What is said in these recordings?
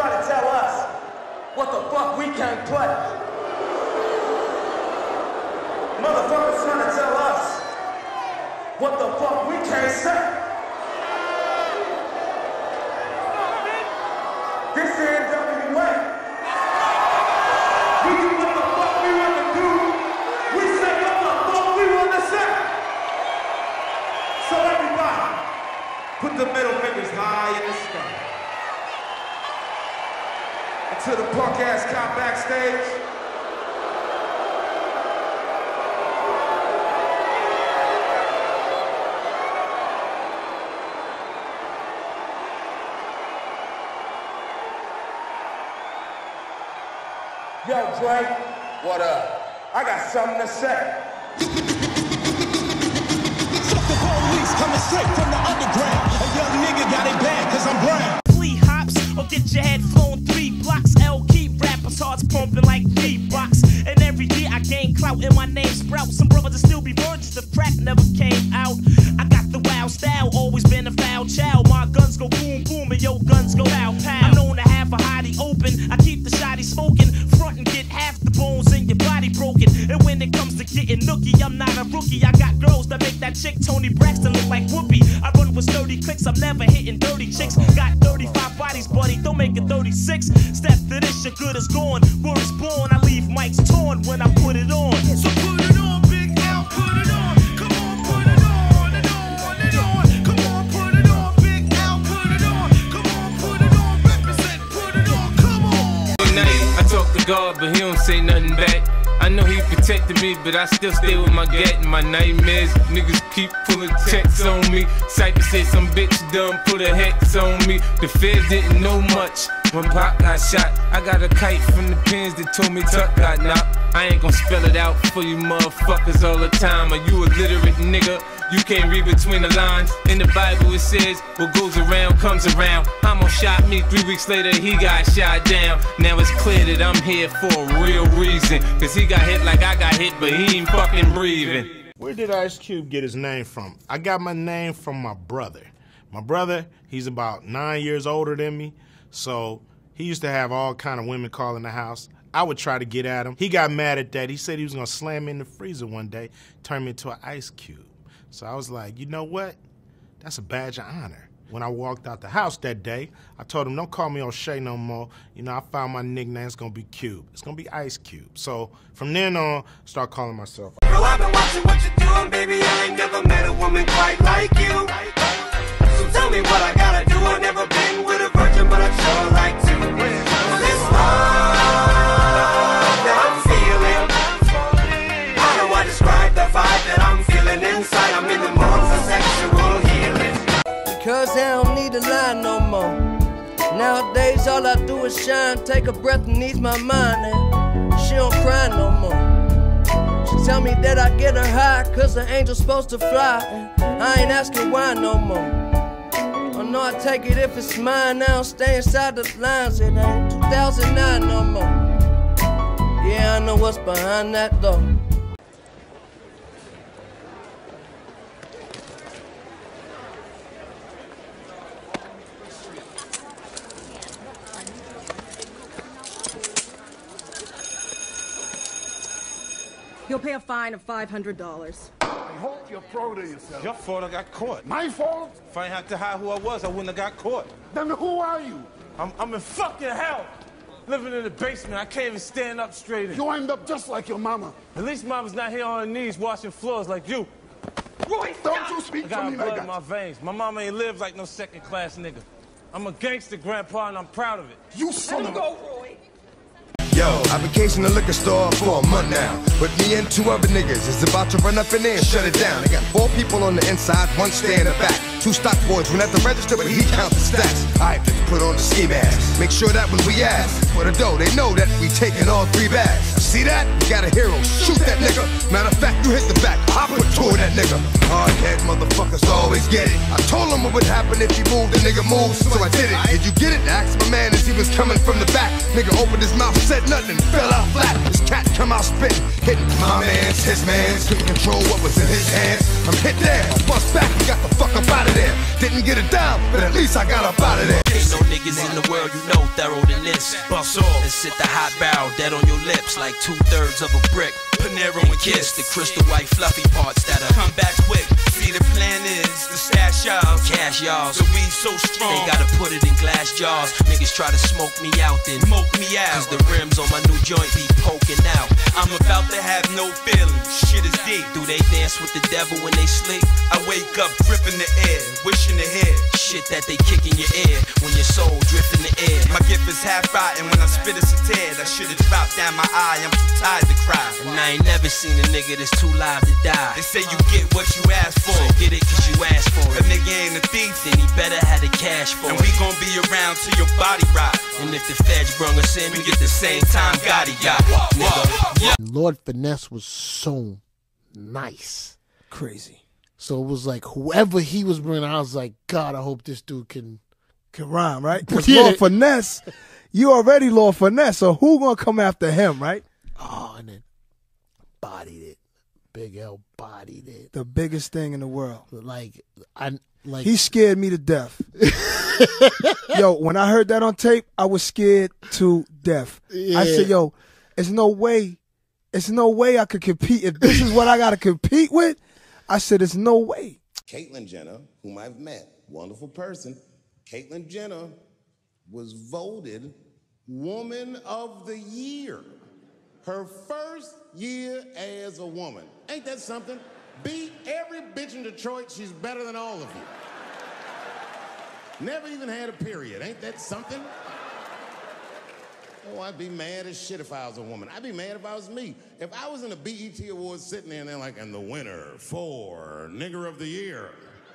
Trying to tell us what the fuck we can't play. Motherfuckers trying to tell us what the fuck we can't say. This is NWA. We do what the fuck we want to do. We say what the fuck we want to say. So everybody, put the middle fingers high in the sky. To the punk ass cop backstage. Yo, Dre. What up? I got something to say. Fuck the police coming straight from the underground. A young nigga got it bad cause I'm brown. Flea hops or get your head flown 3 blocks. L keep rappers hearts pumping like beatbox. And every year I gain clout and my name sprout. Some brothers that still be virgins, the crack never came out. I got the wild style, always been a foul child. My guns go boom boom and your guns go pow pow. I'm known to have a hottie open. I keep the shotty smoking. Front and get half the bones in your body broken. And when it comes to getting nookie, I'm not a rookie. I got girls that make that chick Tony Braxton look like Whoopi. I run with 30 clicks, I'm never hitting dirty chicks. Got 35 bodies, buddy, don't make it 36. Step to this, your good is gone. Word is born, I leave mics torn when I put it on. So put it on, Big L, put it on. Come on, put it on and on and on. Come on, put it on, Big L, put it on. Come on, put it on, represent, put it on, come on. Good night, I talk to God, but he don't say nothing back. I know he protected me, but I still stay with my gat and my nightmares. Niggas keep pulling checks on me. Cypher said some bitch done put a hex on me. The feds didn't know much when Pop got shot. I got a kite from the pins that told me Tuck got knocked. I ain't gon' spell it out for you motherfuckers all the time. Are you a literate nigga? You can't read between the lines. In the Bible it says, what goes around comes around. Hamo shot me, 3 weeks later he got shot down. Now it's clear that I'm here for a real reason. Cause he got hit like I got hit, but he ain't fucking breathing. Where did Ice Cube get his name from? I got my name from my brother. My brother, he's about 9 years older than me. So he used to have all kind of women calling the house. I would try to get at him. He got mad at that. He said he was gonna slam me in the freezer one day, turn me into an ice cube. So I was like, you know what? That's a badge of honor. When I walked out the house that day, I told him, don't call me O'Shea no more. You know, I found my nickname, it's gonna be Cube. It's gonna be Ice Cube. So from then on, start calling myself. Bro, I've been watching what you're doing, baby. I ain't never met a woman quite like you. So tell me what I gotta do. I've never been with a virgin, but I'd sure like to. This love that I'm feeling, how do I describe the vibe that I'm feeling inside? I'm in the mood for sexual healing. Because I don't need to lie no more. Nowadays all I do is shine, take a breath and ease my mind, and she don't cry no more. She tell me that I get her high, cause the angel's supposed to fly, and I ain't asking why no more. Oh no, I take it if it's mine now, stay inside the lines, it ain't 2009 no more. Yeah, I know what's behind that though. You'll pay a fine of $500. I hope you're proud of yourself. Your fault I got caught. My fault? If I didn't have to hide who I was, I wouldn't have got caught. Then who are you? I'm in fucking hell. Living in the basement. I can't even stand up straight in. You end up just like your mama. At least mama's not here on her knees washing floors like you. Roy, don't you speak to me like blood that. in my veins. My mama ain't lived like no second-class nigga. I'm a gangster, grandpa, and I'm proud of it. You son of a... Roy. Yo, I vacation the liquor store for a month now. But me and 2 other niggas is about to run up in there and shut it down. I got 4 people on the inside, 1 stay in the back. 2 stock boys went at the register, but he counts the stacks. Alright, let's put on the ski mask. Make sure that when we ask for the dough, they know that we taking all 3 bags. See that? You got a hero, shoot that nigga. Matter of fact, you hit the back, I put 2 of that nigga. Hard-head motherfuckers always get it. I told him what would happen if he moved, the nigga moved, so I did it. Did you get it? Asked my man as he was coming from the back. Nigga opened his mouth, said nothing, fell out flat. This cat come out spitting, hitting my man's, his man's. Couldn't control what was in his hands. I'm hit there, I bust back, and got the fuck up out of of there. Didn't get it down, but at least I got up out of there. Ain't no niggas in the world you know thorough than this. Bust off and sit the hot barrel dead on your lips like 2/3 of a brick. Panero and kiss the crystal white fluffy parts that'll come back quick. See, the plan is to stash y'all, cash y'all. So we so strong, they gotta put it in glass jars. Niggas try to smoke me out, then smoke me out. Cause the rims on my new joint be poking out. I'm about to have no feelings, shit is deep. Do they dance with the devil when they sleep? I wake up dripping the air, wishing to hear shit that they kick in your ear when your soul drift in the air. My gift is half rotten when I spit it's a tear. That shit is dropped down my eye, I'm too tired to cry. And I ain't never seen a nigga that's too live to die. They say you get what you ask for, so get it cause you asked for it. A nigga ain't a thief, then he better have the cash for it. And we gon' be around till your body rot. And if the feds brung us in, we get the same time Gotti got. Nigga. Lord Finesse was so nice. Crazy. So it was like whoever he was bringing, I was like, God, I hope this dude can rhyme, right? Because Lord Finesse, you already Lord Finesse, so who gonna come after him, right? Oh, and then bodied it. Big L bodied it. The biggest thing in the world. He scared me to death. Yo, when I heard that on tape, I was scared to death. Yeah. I said, yo, there's no way I could compete. If this is what I gotta compete with, I said, there's no way. Caitlyn Jenner, whom I've met, wonderful person. Caitlyn Jenner was voted Woman of the Year. Her first year as a woman. Ain't that something? Beat every bitch in Detroit. She's better than all of you. Never even had a period. Ain't that something? Oh, I'd be mad as shit if I was a woman. I'd be mad if I was me. If I was in a BET Awards sitting there and they're like, and the winner for Nigger of the Year,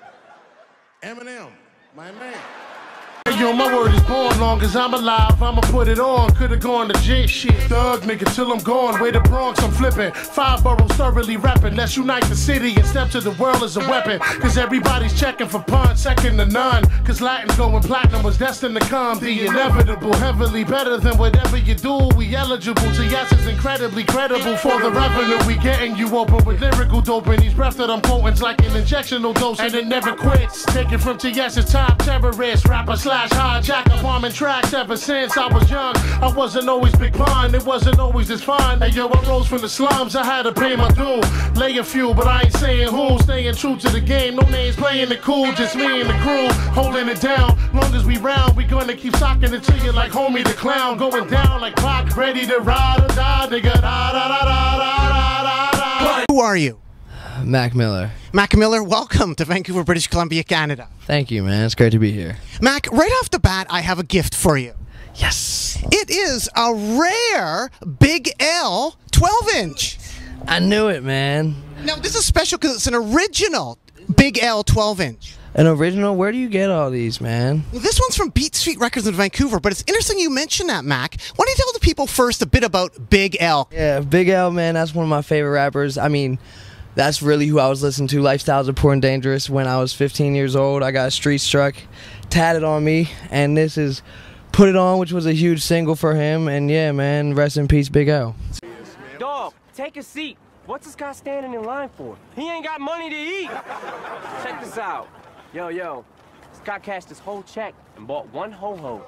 Eminem, my man. Yo, my word is born, long as I'm alive, I'ma put it on. Could've gone to J shit. Thug nigga till I'm gone. Way to Bronx, I'm flipping. 5 boroughs thoroughly rapping. Let's unite the city and step to the world as a weapon. Cause everybody's checking for punch, second to none. Cause Latin's going platinum was destined to come. The inevitable, heavily better than whatever you do. We eligible to yes is incredibly credible. For the revenue we getting you open with lyrical dope. And these breaths that I'm quoting's like an injectional dose. And it never quits. Taken from TS's top terrorist, rapper slash hijacker, bombing tracks ever since I was young. I wasn't always big pun, it wasn't always this fun. Hey yo, I rose from the slums, I had to pay my due. Lay a few, but I ain't saying who. Staying true to the game, no names playing it cool. Just me and the crew, holding it down. Long as we round, we gonna keep socking it to you like homie the clown. Going down like Pac, ready to ride or die, nigga. Da, da, da, da, da, da, da. Who are you? Mac Miller. Mac Miller, welcome to Vancouver, British Columbia, Canada. Thank you, man. It's great to be here. Mac, right off the bat, I have a gift for you. Yes. It is a rare Big L 12-inch. I knew it, man. Now, this is special because it's an original Big L 12-inch. An original? Where do you get all these, man? Well, this one's from Beat Street Records in Vancouver, but it's interesting you mention that, Mac. Why don't you tell the people first a bit about Big L? Yeah, Big L, man, that's one of my favorite rappers. I mean, that's really who I was listening to. Lifestyles of Poor and Dangerous. When I was 15 years old, I got Street Struck tatted on me, and this is Put It On, which was a huge single for him. And yeah, man, rest in peace, Big L. Dog, take a seat. What's this guy standing in line for? He ain't got money to eat. Check this out. Yo, this guy cashed his whole check and bought one ho-ho.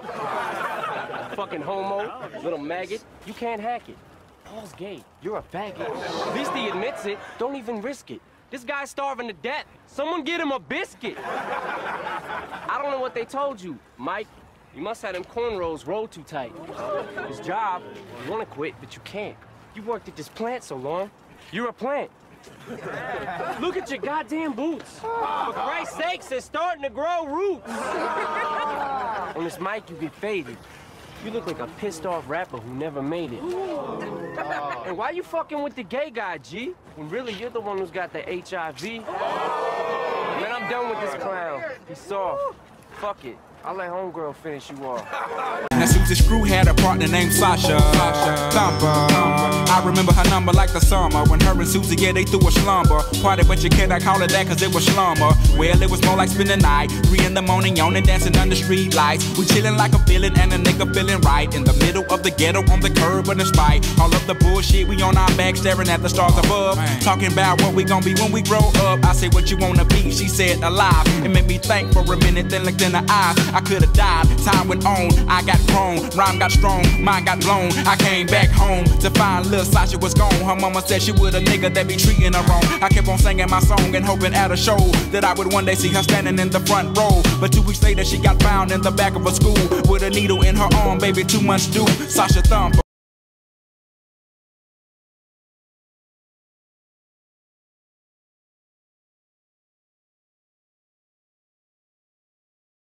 Fucking homo, little maggot, you can't hack it. Paul's gay. You're a faggot. At least he admits it. Don't even risk it. This guy's starving to death. Someone get him a biscuit. I don't know what they told you, Mike. You must have them cornrows rolled too tight. His job, you want to quit, but you can't. You worked at this plant so long. You're a plant. Look at your goddamn boots. For Christ's sakes, they're starting to grow roots. On this mic, you get faded. You look like a pissed-off rapper who never made it. And why you fucking with the gay guy, G? When really you're the one who's got the HIV? Man, I'm done with this clown. He's soft. Fuck it. I'll let homegirl finish you off. Now Susie Screw had a partner named Sasha Thumper. I remember her number like the summer when her and Susie, yeah, they threw a slumber party, but you cannot call it that cause it was slumber. Well, it was more like spending the night, 3 in the morning, yawning, dancing under street lights. We chilling like a villain and a nigga feeling right in the middle of the ghetto on the curb, but in spite all of the bullshit, we on our back staring at the stars above, talking about what we gon' be when we grow up. I said, what you wanna be? She said, alive. It made me think for a minute, then looked in the eyes. I could've died, time went on, I got grown, rhyme got strong, mind got blown. I came back home to find little Sasha was gone. Her mama said she would a nigga that be treating her wrong. I kept on singing my song and hoping at a show that I would one day see her standing in the front row. But 2 weeks later she got found in the back of a school with a needle in her arm, baby, 2 months due. Sasha Thumper.